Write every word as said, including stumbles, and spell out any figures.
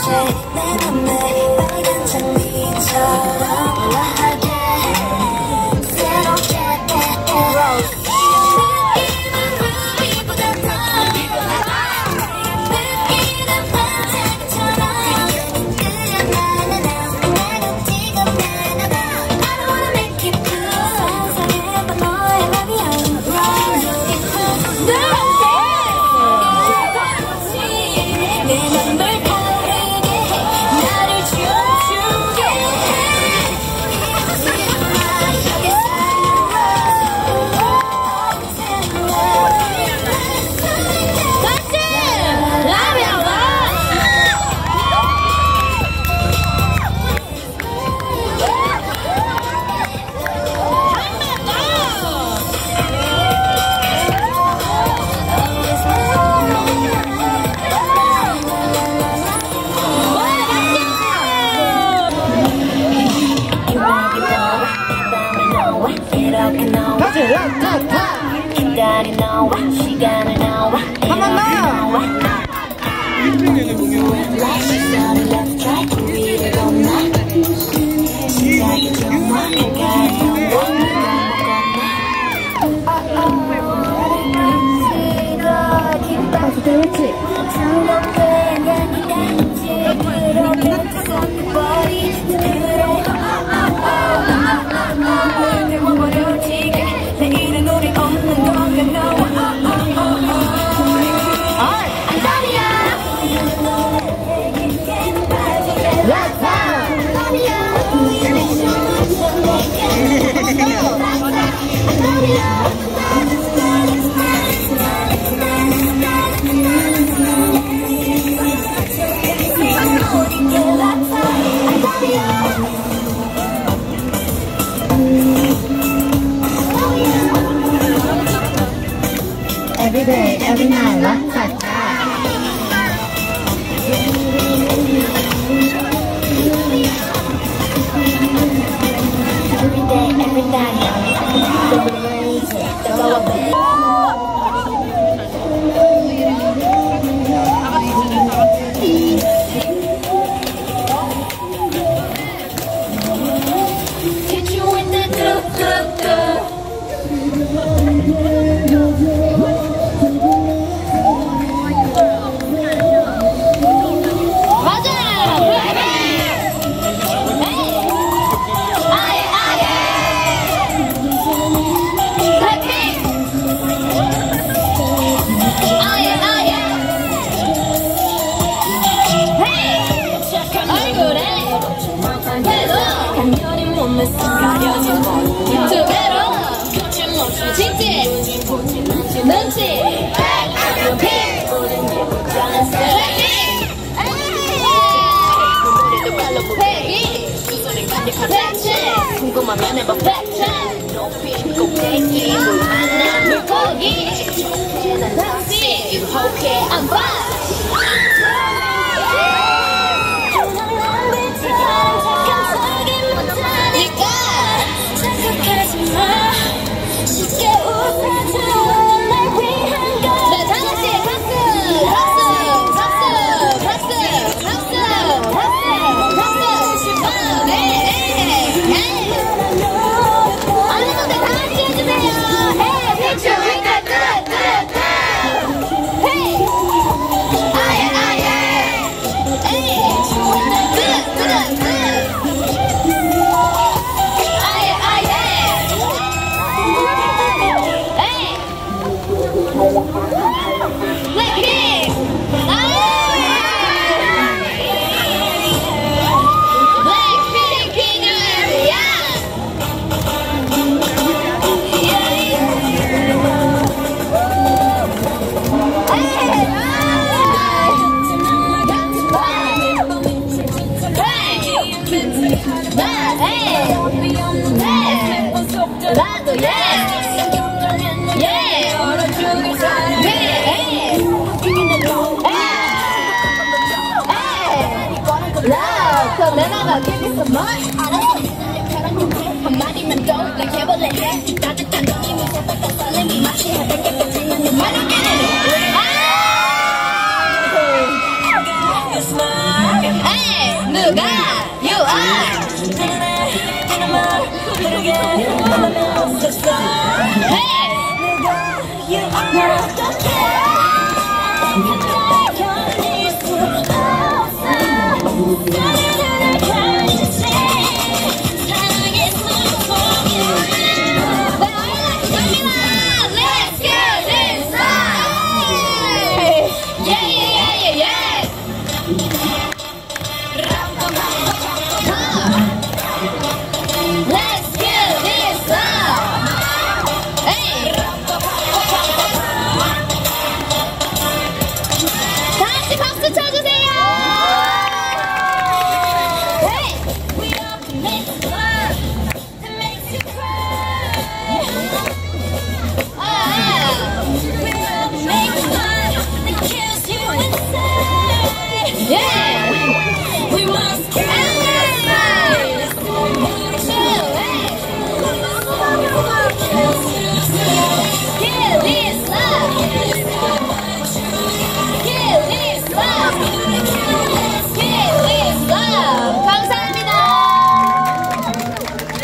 기다리 나와 시간을 나와 한번 더 Every day, every night,รักสัตว์Every day, every night, the amazing, the love. Hit you with the do do do. 가려진 머리 두 배로 거침없이 직진 눈치 핑 우린 예쁘잖아 셀렉팅 머리도 발로 패기 수소리 간직한 대체 궁금하면 해봐 팩트 높이 꼭대기 물 만나 물고기 난 다시 유혹해 I'm fine 나도 예! 예! 얼어죽을 사람 예! Love! 그럼 내가 give you some more 알았어 한마디만 더 like 해볼래 해 따뜻한 너니 무섭다 설렘이 마치 해변가까지 는 말을 깨네 아! 누가 You are Hey 아